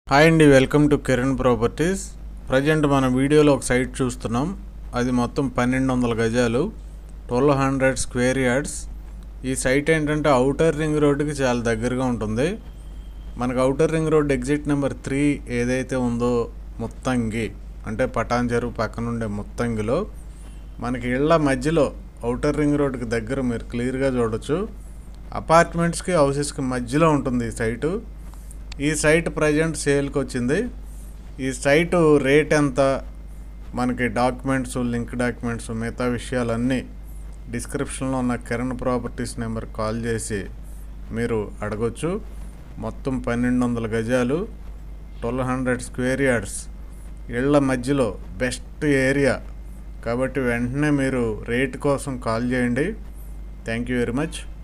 Hi అండి, welcome to Kiran properties. Present మన వీడియోలో ఒక సైట్ చూస్తున్నాం. అది మొత్తం 1200 గజాలు, 1200 స్క్వేర్ యార్డ్స్. ఈ సైట్ ఏంటంటే ఔటర్ రింగ్ రోడ్డుకి చాలా దగ్గరగా ఉంటుంది. మనకు outer ring road exit number 3 ఏదైతే ఉందో ముత్తంగి అంటే పటాన్చెరు పక్కనుండే ముత్తంగిలో మనకి ఇళ్ళ మధ్యలో ఔటర్ రింగ్ రోడ్డుకి దగ్గర మీరు క్లియర్గా చూడొచ్చు. అపార్ట్మెంట్స్కి హౌసెస్కి మధ్యలో ఉంటుంది ఈ సైటు. ఈ సైట్ ప్రజెంట్ సేల్కి వచ్చింది. ఈ సైటు రేట్ ఎంత, మనకి డాక్యుమెంట్స్, లింక్ డాక్యుమెంట్స్, మిగతా విషయాలన్నీ డిస్క్రిప్షన్లో ఉన్న కిరణ్ ప్రాపర్టీస్ నెంబర్ కాల్ చేసి మీరు అడగొచ్చు. మొత్తం 1200 గజాలు, 1200 స్క్వేర్ యార్డ్స్, ఇళ్ల మధ్యలో బెస్ట్ ఏరియా కాబట్టి వెంటనే మీరు రేట్ కోసం కాల్ చేయండి. Thank you very much.